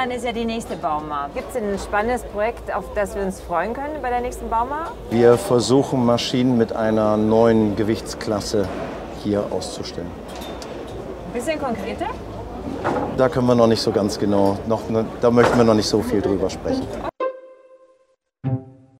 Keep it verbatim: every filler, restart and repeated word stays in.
Jahren ist ja die nächste Bauma. Gibt es ein spannendes Projekt, auf das wir uns freuen können bei der nächsten Bauma? Wir versuchen, Maschinen mit einer neuen Gewichtsklasse hier auszustellen. Ein bisschen konkreter? Da können wir noch nicht so ganz genau, noch, da möchten wir noch nicht so viel drüber sprechen.